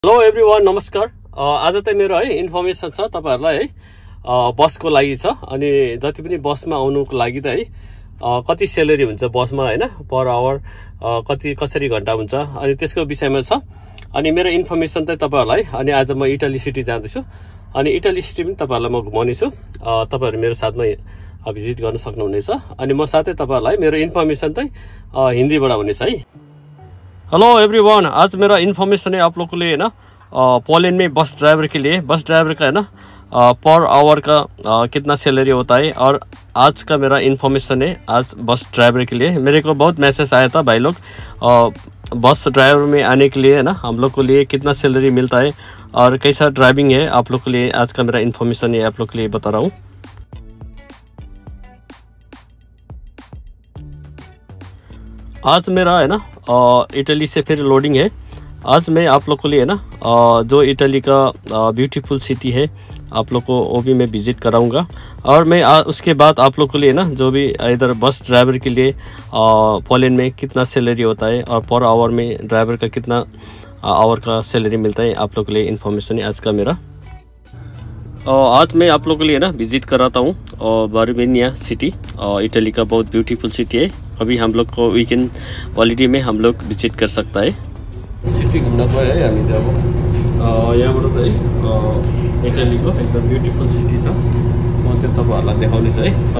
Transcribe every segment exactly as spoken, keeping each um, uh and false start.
Hello everyone, नमस्कार। आज चाहिँ मेरो है इन्फर्मेसन छ तपाईहरुलाई है बसको लागि छ। अनि जति पनि बसमा आउनुको लागि त है कति स्यालेरी हुन्छ बसमा हैन, पर आवर कति कसरी घण्टा हुन्छ अनि त्यसको विषयमा छ। अनि मेरो इन्फर्मेसन चाहिँ तपाईहरुलाई, अनि आज म इटाली सिटी जाँदैछु अनि इटाली सिटी पनि तपाईहरुलाई म घुमाउने छु। तपाईहरु मेरो साथमा भिजिट गर्न सक्नुहुनेछ। अनि म साथै तपाईहरुलाई मेरो इन्फर्मेसन चाहिँ हिन्दीबाट हुनेछ है। हेलो एवरीवन, आज मेरा इन्फॉर्मेशन है आप लोगों के लिए ना पोलैंड में बस ड्राइवर के लिए। बस ड्राइवर का है ना पर आवर का आ, कितना सैलरी होता है। और आज का मेरा इन्फॉर्मेशन है आज बस ड्राइवर के लिए। मेरे को बहुत मैसेज आया था भाई लोग, बस ड्राइवर में आने के लिए है ना हम लोग को लिए कितना सैलरी मिलता है और कैसा ड्राइविंग है, आप लोग के लिए आज का मेरा इन्फॉर्मेशन है आप लोग के लिए बता रहा हूँ। आज मेरा है ना इटली से फिर लोडिंग है। आज मैं आप लोग के लिए ना जो इटली का ब्यूटीफुल सिटी है आप लोग को वो भी मैं विज़िट कराऊंगा। और मैं आ, उसके बाद आप लोग के लिए ना जो भी इधर बस ड्राइवर के लिए पोलैंड में कितना सैलरी होता है और पर आवर में ड्राइवर का कितना आवर का सैलरी मिलता है आप लोग के लिए इन्फॉर्मेशन है आज का मेरा। आज मैं आप लोग के लिए ना विज़िट कराता हूँ बर्बेनिया सिटी। इटली का बहुत ब्यूटीफुल सिटी है। अभी हम लोग को वीकेंड हॉलिडे में हम लोग विजिट कर सकता है। सिटी घूमना गयो है हामी चाहिँ अब यहाँबाट चाहिँ इटलीको एकदम ब्यूटीफुल सिटी छ। म त्यो तपाईहरुलाई देखाउने छु है।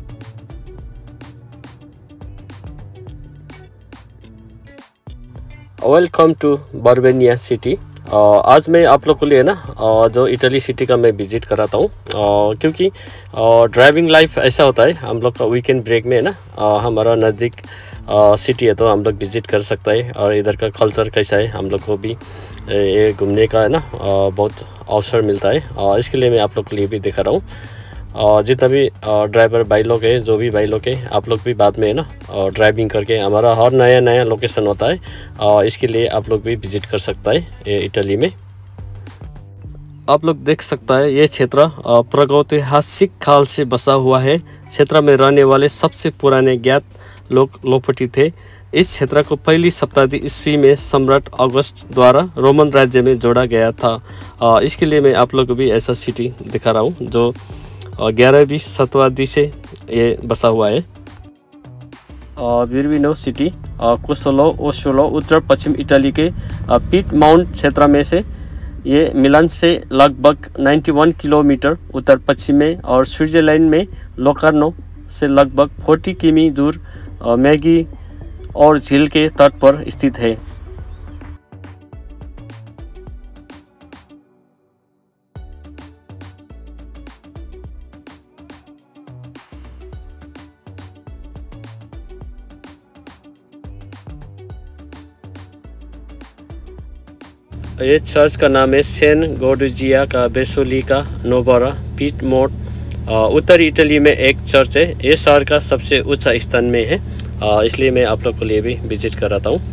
वेलकम टू बर्बेनिया सिटी। आज मैं आप लोग के लिए ना जो इटली सिटी का मैं विज़िट कराता हूँ, क्योंकि ड्राइविंग लाइफ ऐसा होता है हम लोग का वीकेंड ब्रेक में है ना हमारा नज़दीक सिटी है तो हम लोग विज़िट कर सकता है। और इधर का कल्चर कैसा है हम लोग को भी ये घूमने का है ना बहुत अवसर मिलता है। इसके लिए मैं आप लोग के लिए भी दिखा रहा हूँ। जितना भी ड्राइवर भाई लोग है, जो भी भाई लोग है, आप लोग भी बाद में है ना ड्राइविंग करके हमारा हर नया नया लोकेशन होता है, इसके लिए आप लोग भी विजिट कर सकता है ये इटली में। आप लोग देख सकता है ये क्षेत्र प्रागैतिहासिक काल से बसा हुआ है। क्षेत्र में रहने वाले सबसे पुराने ज्ञात लोग लोपोटी थे। इस क्षेत्र को पहली शताब्दी ईस्वी में सम्राट अगस्त द्वारा रोमन राज्य में जोड़ा गया था। इसके लिए मैं आप लोग को भी ऐसा सिटी दिखा रहा हूँ जो ग्यारहवीं शताब्दी से ये बसा हुआ है। बिर्बिनो सिटी कोसोलो ओसोलो उत्तर पश्चिम इटली के पीट माउंट क्षेत्र में से ये मिलान से लगभग इक्यानवे किलोमीटर उत्तर पश्चिम में और स्विट्जरलैंड में लोकार्नो से लगभग चालीस किमी दूर मैगी और झील के तट पर स्थित है। ये चर्च का नाम है सेंट गोडजिया का बेसोलिका नोवारा पीटमोंट। उत्तरी इटली में एक चर्च है। ये शहर का सबसे ऊंचा स्थान में है, इसलिए मैं आप लोग के लिए भी विजिट कराता हूँ।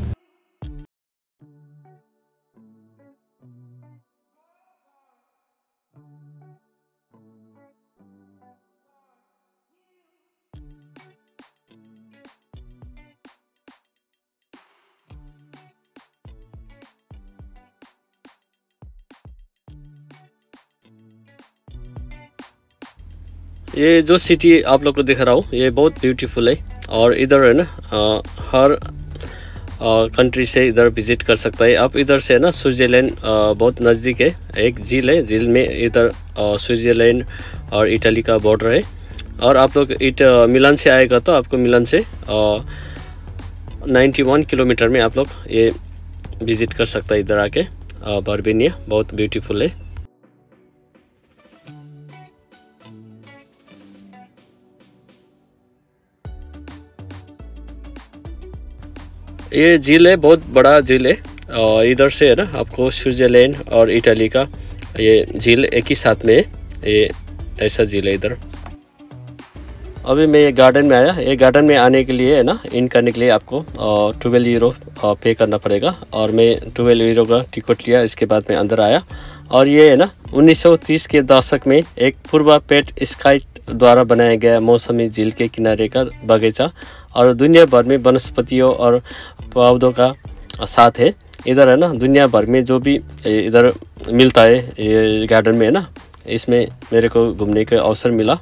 ये जो सिटी आप लोग को दिखा रहा हूँ ये बहुत ब्यूटीफुल है। और इधर है ना आ, हर कंट्री से इधर विजिट कर सकता है। आप इधर से ना स्विट्जरलैंड बहुत नज़दीक है। एक झील है, झील में इधर स्विट्जरलैंड और इटली का बॉर्डर है। और आप लोग इट मिलान से आएगा तो आपको मिलान से इक्यानवे किलोमीटर में आप लोग ये विजिट कर सकता है। इधर आके बर्बेनिया बहुत ब्यूटीफुल है। ये झील है, बहुत बड़ा झील है। और इधर से है ना आपको स्विट्जरलैंड और इटली का ये झील एक ही साथ में है। ये ऐसा झील है इधर। अभी मैं ये गार्डन में आया। ये गार्डन में आने के लिए है ना इन करने के लिए आपको ट्वेल्व यूरो पे करना पड़ेगा। और मैं ट्वेल्व यूरो का टिकट लिया, इसके बाद मैं अंदर आया। और ये है ना उन्नीस सौ तीस के दशक में एक पूर्वा पेट स्काई द्वारा बनाया गया मौसमी झील के किनारे का बगीचा और दुनिया भर में वनस्पतियों और पौधों का साथ है। इधर है ना दुनिया भर में जो भी इधर मिलता है ये गार्डन में है ना, इसमें मेरे को घूमने का अवसर मिला।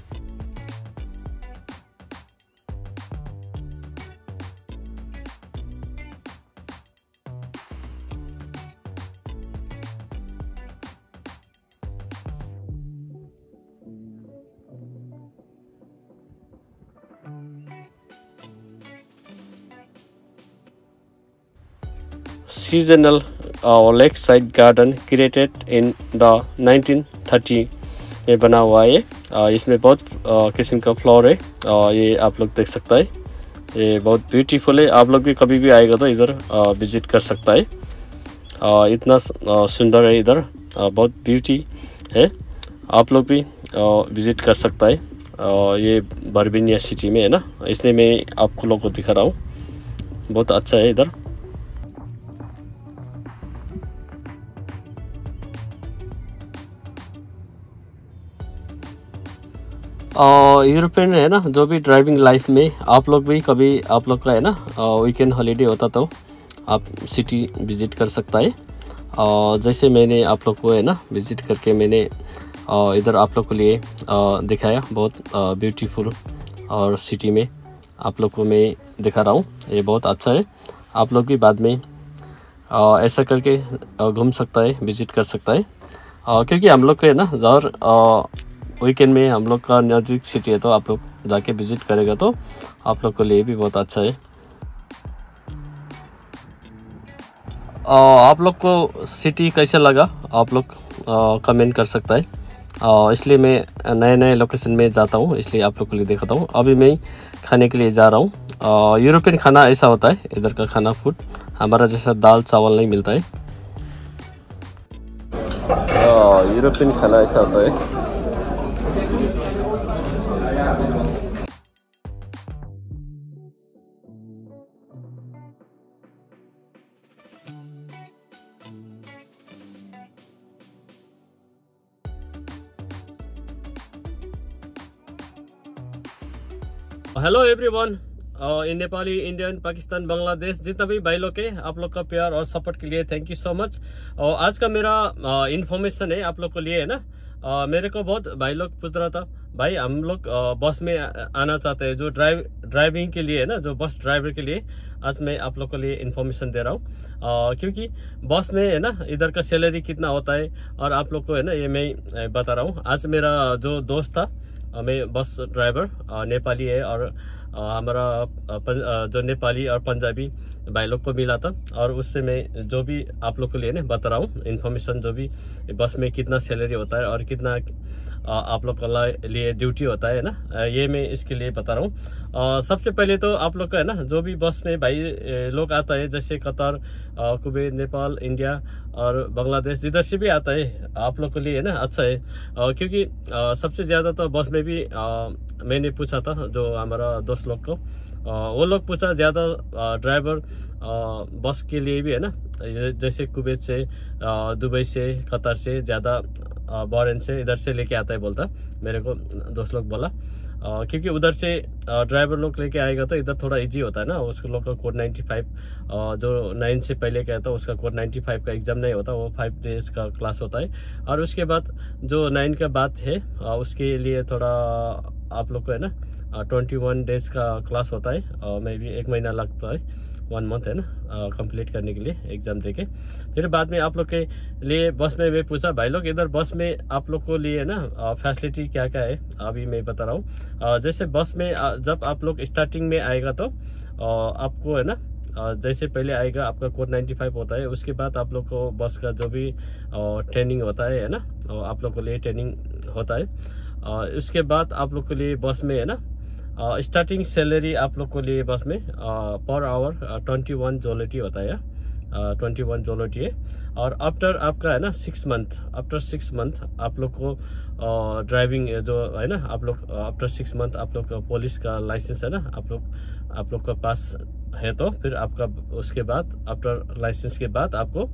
Seasonal lake side garden created in the nineteen thirty में बना हुआ है। uh, इसमें बहुत uh, किस्म का फ्लावर है। uh, ये आप लोग देख सकता है, ये बहुत ब्यूटीफुल है। आप लोग भी कभी भी आएगा तो इधर विजिट कर सकता है। uh, इतना uh, सुंदर है इधर, uh, बहुत ब्यूटी है। आप लोग भी विजिट uh, कर सकता है। uh, ये बर्बिनिया सिटी में है ना, इसलिए मैं आपको लोगों को दिखा रहा हूँ। बहुत अच्छा है इधर। यूरोपियन है ना, जो भी ड्राइविंग लाइफ में आप लोग भी कभी आप लोग का है ना वीकेंड हॉलीडे होता तो आप सिटी विज़िट कर सकता है। uh, जैसे मैंने आप लोग को है ना विज़िट करके मैंने uh, इधर आप लोग को लिए uh, दिखाया। बहुत ब्यूटीफुल और सिटी में आप लोग को मैं दिखा रहा हूँ, ये बहुत अच्छा है। आप लोग भी बाद में uh, ऐसा करके घूम uh, सकता है, विज़िट कर सकता है। uh, क्योंकि हम लोग को है ना ज़रूर uh, वीकेंड में हम लोग का नज़दीक सिटी है, तो आप लोग जाके विज़िट करेगा तो आप लोग के लिए भी बहुत अच्छा है। आ, आप लोग को सिटी कैसा लगा आप लोग कमेंट कर सकता है। आ, इसलिए मैं नए नए लोकेशन में जाता हूँ, इसलिए आप लोग के लिए दिखाता हूँ। अभी मैं खाने के लिए जा रहा हूँ। यूरोपियन खाना ऐसा होता है, इधर का खाना फूड हमारा जैसा दाल चावल नहीं मिलता है। यूरोपियन खाना ऐसा होता है। Hello everyone, in Nepali, Indian, Pakistan, Bangladesh, जितना भी भाई लोग है, आप लोग का प्यार और सपोर्ट के लिए थैंक यू सो मच। और आज का मेरा इन्फॉर्मेशन है आप लोग को लिए है ना। uh, मेरे को बहुत भाई लोग पूछ रहा था, भाई हम लोग बस में आना चाहते हैं, जो ड्राइव ड्राइविंग के लिए है ना, जो बस ड्राइवर के लिए आज मैं आप लोग के लिए इन्फॉर्मेशन दे रहा हूँ। uh, क्योंकि बस में है ना इधर का सैलरी कितना होता है और आप लोग को है ना ये मैं बता रहा हूँ। आज मेरा जो दोस्त था, मैं बस ड्राइवर नेपाली है, और हमारा जो नेपाली और पंजाबी भाई लोग को मिला था, और उससे मैं जो भी आप लोग के लिए ना बता रहा हूँ इन्फॉर्मेशन, जो भी बस में कितना सैलरी होता है और कितना आप लोग के लिए ड्यूटी होता है ना, ये मैं इसके लिए बता रहा हूँ। सबसे पहले तो आप लोग का है ना जो भी बस में भाई लोग आता है, जैसे कतर, कुवैत, नेपाल, इंडिया और बांग्लादेश, जिधर से भी आता है, आप लोग के लिए है ना अच्छा है। क्योंकि सबसे ज़्यादा तो बस में भी मैंने पूछा था जो हमारा दोस्त लोग को, वो लोग पूछा ज़्यादा ड्राइवर बस के लिए भी है ना, जैसे कुवैत से, दुबई से, कतर से, ज़्यादा बहरीन से, इधर से लेके आता है बोलता मेरे को दोस्त लोग बोला। Uh, क्योंकि उधर से ड्राइवर लोग लेके आएगा तो इधर थोड़ा इजी होता है ना, उसको लोग का कोड नाइन्टी फाइव, जो नाइन से पहले क्या था उसका कोड नाइन्टी फाइव का एग्ज़ाम नहीं होता, वो फाइव डेज का क्लास होता है। और उसके बाद जो नाइन का बाद है उसके लिए थोड़ा आप लोग को है ना ट्वेंटी वन डेज का क्लास होता है, मे बी एक महीना लगता है, वन मंथ है ना कंप्लीट करने के लिए एग्ज़ाम देके। फिर बाद में आप लोग के लिए बस में मैं पूछा, भाई लोग इधर बस में आप लोग को लिए ना फैसिलिटी क्या क्या है, अभी मैं बता रहा हूँ। जैसे बस में जब आप लोग स्टार्टिंग में आएगा तो आपको है ना, जैसे पहले आएगा आपका कोड नाइन्टी फाइव होता है, उसके बाद आप लोग को बस का जो भी ट्रेनिंग होता है है ना, आप लोग को लिए ट्रेनिंग होता है। उसके बाद आप लोग के लिए बस में है ना स्टार्टिंग uh, सैलरी आप लोग को लिए बस में पर आवर ट्वेंटी वन जोलेटी होता है, ट्वेंटी वन जोलेटी है। और आफ्टर आपका है ना six month after six month आप लोग को ड्राइविंग uh, जो है ना, आप लोग आफ्टर सिक्स मंथ आप लोग का पुलिस का लाइसेंस है ना, आप लोग आप लोग का पास है, तो फिर आपका उसके बाद आफ्टर लाइसेंस के बाद आपको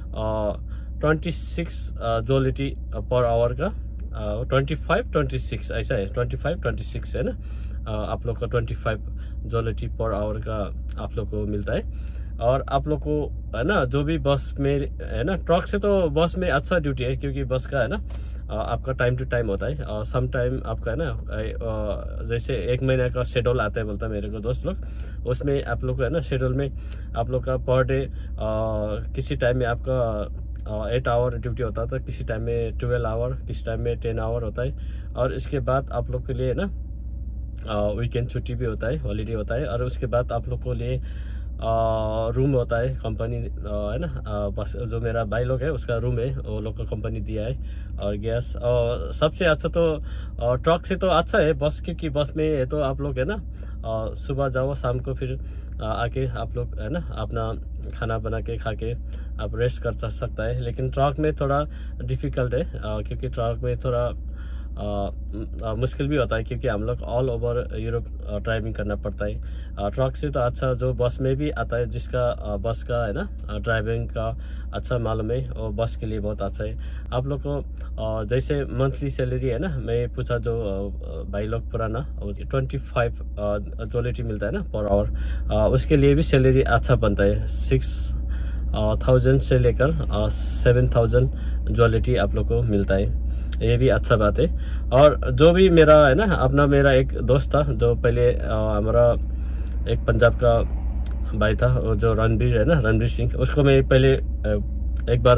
ट्वेंटी सिक्स जोलेटी पर आवर का ट्वेंटी फाइव ट्वेंटी सिक्स ऐसा है, ट्वेंटी फाइव ट्वेंटी सिक्स है ना, Uh, आप लोग का ट्वेंटी फाइव जोलेटी पर आवर का आप लोग को मिलता है। और आप लोग को है ना जो भी बस में है ना, ट्रक से तो बस में अच्छा ड्यूटी है क्योंकि बस का है ना आपका टाइम टू टाइम होता है। और सम टाइम आपका है ना जैसे एक महीने का शेड्यूल आता है बोलता है मेरे को दोस्त लोग, उसमें आप लोग को है ना शेड्यूल में आप लोग का पर डे किसी टाइम में आपका एट आवर ड्यूटी होता था, किसी टाइम में ट्वेल्व आवर, किसी टाइम में टेन आवर होता है। और इसके बाद आप लोग के लिए ना वीकेंड छुट्टी भी होता है, हॉलीडे होता है। और उसके बाद आप लोग को लिए रूम होता है, कंपनी है ना बस जो मेरा भाई लोग है उसका रूम है, वो लोग को कंपनी दिया है। और गैस और सबसे अच्छा तो ट्रक से तो अच्छा है बस, क्योंकि बस में है तो आप लोग है ना सुबह जाओ शाम को फिर आके आप लोग है ना अपना खाना बना के खा के आप रेस्ट कर सकता है। लेकिन ट्रक में थोड़ा डिफ़िकल्ट है क्योंकि ट्रक में थोड़ा आ, आ, मुश्किल भी होता है क्योंकि हम लोग ऑल ओवर यूरोप ड्राइविंग करना पड़ता है। ट्रक से तो अच्छा जो बस में भी आता है, जिसका आ, बस का है ना ड्राइविंग का अच्छा मालूम है, और बस के लिए बहुत अच्छा है। आप लोग को आ, जैसे मंथली सैलरी है ना, मैं पूछा जो भाई लोग पुराना ट्वेंटी फाइव ज्वेलरी मिलता है ना पर आवर, उसके लिए भी सैलरी अच्छा बनता है। सिक्स थाउजेंड से लेकर सेवन थाउजेंड ज्वेलरी आप लोग को मिलता है, ये भी अच्छा बात है। और जो भी मेरा है ना अपना मेरा एक दोस्त था जो पहले हमारा एक पंजाब का भाई था, जो रणबीर है ना, रणबीर सिंह, उसको मैं पहले एक बार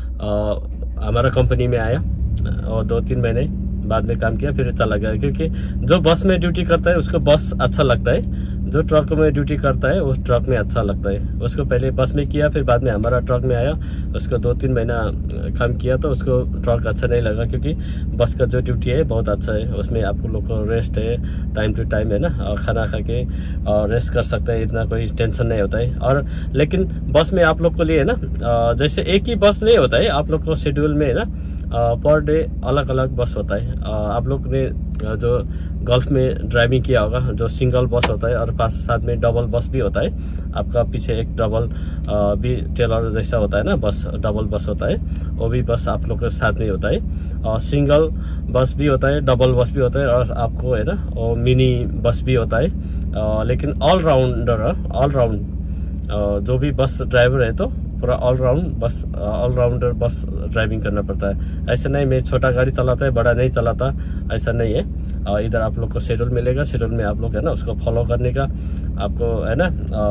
हमारा कंपनी में आया और दो तीन महीने बाद में काम किया, फिर चला गया। क्योंकि जो बस में ड्यूटी करता है उसको बस अच्छा लगता है, जो ट्रक में ड्यूटी करता है उस ट्रक में अच्छा लगता है। उसको पहले बस में किया, फिर बाद में हमारा ट्रक में आया, उसको दो तीन महीना काम किया तो उसको ट्रक अच्छा नहीं लगा, क्योंकि बस का जो ड्यूटी है बहुत अच्छा है। उसमें आपको लोग को रेस्ट है, टाइम टू टाइम है ना, और खाना खा के और रेस्ट कर सकते हैं, इतना कोई टेंशन नहीं होता है। और लेकिन बस में आप लोग को लिए ना जैसे एक ही बस नहीं होता है, आप लोग को शेड्यूल में है ना पर डे अलग अलग बस होता है। आप लोग ने जो गल्फ में ड्राइविंग किया होगा, जो सिंगल बस होता है और पास साथ में डबल बस भी होता है। आपका पीछे एक डबल भी टेलर जैसा होता है ना बस, डबल बस होता है, वो भी बस आप लोग के साथ में होता है। और सिंगल बस भी होता है, डबल बस भी होता है, और आपको है ना वो मिनी बस भी होता है। लेकिन ऑलराउंडर ऑलराउंड जो भी बस ड्राइवर है तो पूरा ऑलराउंड बस ऑलराउंडर बस ड्राइविंग करना पड़ता है। ऐसा नहीं मैं छोटा गाड़ी चलाता है बड़ा नहीं चलाता, ऐसा नहीं है। इधर आप लोग को शेड्यूल मिलेगा, शेड्यूल में आप लोग है ना उसको फॉलो करने का आपको है ना,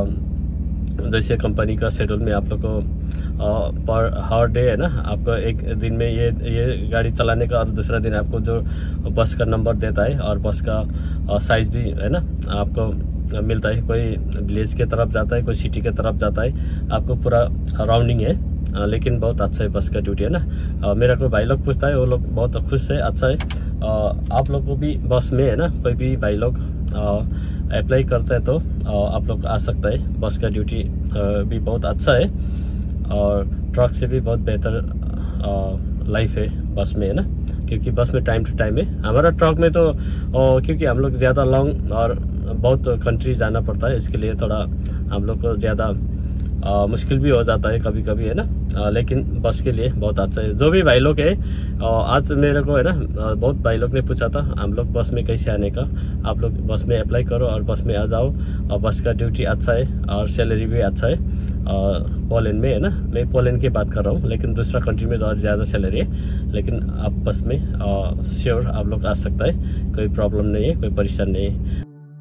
जैसे कंपनी का शेड्यूल में आप लोग को पर हर डे है ना आपको एक दिन में ये ये गाड़ी चलाने का, और दूसरा दिन आपको जो बस का नंबर देता है और बस का साइज भी है ना आपको मिलता है। कोई विलेज के तरफ जाता है, कोई सिटी के तरफ जाता है, आपको पूरा राउंडिंग है। आ, लेकिन बहुत अच्छा है बस का ड्यूटी है ना। आ, मेरा कोई भाई लोग पूछता है, वो लोग बहुत खुश है, अच्छा है। आ, आप लोग को भी बस में है ना कोई भी भाई लोग अप्लाई करता है तो आ, आप लोग आ सकता है। बस का ड्यूटी भी बहुत अच्छा है और ट्रक से भी बहुत बेहतर लाइफ है बस में है ना, क्योंकि बस में टाइम टू टाइम है। हमारा ट्रक में तो आ, क्योंकि हम लोग ज़्यादा लॉन्ग और बहुत कंट्री जाना पड़ता है, इसके लिए थोड़ा हम लोग को ज़्यादा मुश्किल भी हो जाता है कभी कभी है ना। आ, लेकिन बस के लिए बहुत अच्छा है। जो भी भाई लोग है आ, आज मेरे को है ना बहुत भाई लोग ने पूछा था हम लोग बस में कैसे आने का, आप लोग बस में अप्लाई करो और बस में आ जाओ। और बस का ड्यूटी अच्छा है और सैलरी भी अच्छा है। पोलैंड में है ना, मैं पोलैंड की बात कर रहा हूँ, लेकिन दूसरा कंट्री में तो और ज़्यादा सैलरी है। लेकिन आप बस में श्योर आप लोग आ सकता है, कोई प्रॉब्लम नहीं है, कोई परेशान नहीं है।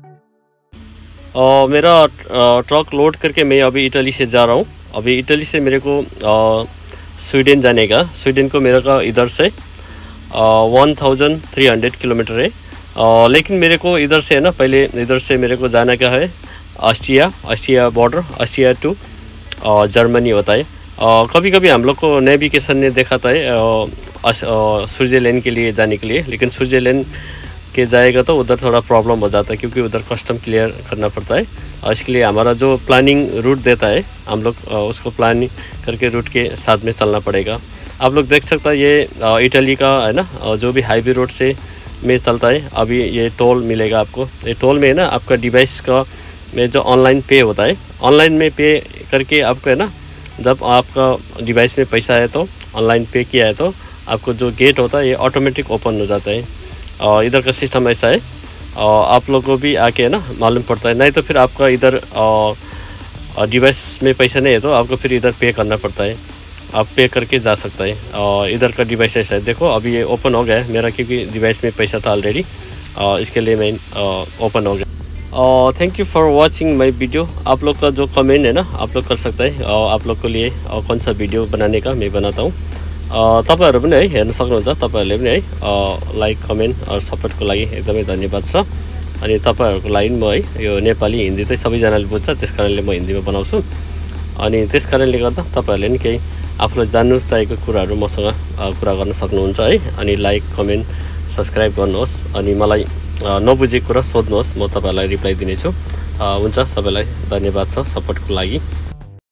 Uh, मेरा ट्रक लोड करके मैं अभी इटली से जा रहा हूँ। अभी इटली से मेरे को स्वीडन जाने का, स्वीडन को मेरे का इधर से one thousand three hundred kilometre है। uh, लेकिन मेरे को इधर से है ना, पहले इधर से मेरे को जाना क्या है Austria, Austria border, Austria to Germany होता है। uh, कभी कभी हम लोग को नेविगेशन ने दिखाता है uh, स्विट्ज़रलैंड के लिए जाने के लिए, लेकिन स्विट्ज़रलैंड के जाएगा तो उधर थोड़ा प्रॉब्लम हो जाता है, क्योंकि उधर कस्टम क्लियर करना पड़ता है। और इसके लिए हमारा जो प्लानिंग रूट देता है हम लोग उसको प्लानिंग करके रूट के साथ में चलना पड़ेगा। आप लोग देख सकते हैं ये इटली का है ना, जो भी हाईवे रोड से में चलता है। अभी ये टोल मिलेगा आपको, ये टोल में है ना आपका डिवाइस का में जो ऑनलाइन पे होता है, ऑनलाइन में पे करके आपको है ना, जब आपका डिवाइस में पैसा है तो ऑनलाइन पे किया है तो आपको जो गेट होता है ये ऑटोमेटिक ओपन हो जाता है। और इधर का सिस्टम ऐसा है, और आप लोगों को भी आके ना मालूम पड़ता है, नहीं तो फिर आपका इधर डिवाइस में पैसा नहीं है तो आपको फिर इधर पे करना पड़ता है, आप पे करके जा सकता है। और इधर का डिवाइस ऐसा है, देखो अभी ये ओपन हो गया है मेरा, क्योंकि डिवाइस में पैसा था ऑलरेडी, इसके लिए मैं ओपन हो गया। और thank you for watching my video. आप लोग का जो कमेंट है ना आप लोग कर सकता है, और आप लोग को लिए और कौन सा वीडियो बनाने का मैं बनाता हूँ। तपाईँहरू पनि है हेर्न सक्नुहुन्छ, तपाईँहरूले पनि है लाइक कमेन्ट और सपोर्टको लागि एकदमै धन्यवाद छ। अनि तपाईँहरूको लागि म है यो नेपाली हिन्दी चाहिँ सबैजनाले बुझ्छ, त्यस कारणले म हिन्दीमा बनाउँछु। अनि त्यस कारणले गर्दा तपाईँहरूले नि केही आफूलाई जान्नु चाहेको कुराहरू मसँग कुरा गर्न सक्नुहुन्छ है। अनि लाइक कमेन्ट सब्सक्राइब गर्नुहोस्, अनि मलाई नबुझेको कुरा सोध्नुहोस्, म तपाईँलाई रिप्लाई दिनेछु। हुन्छ, सबैलाई धन्यवाद छ सपोर्टको लागि।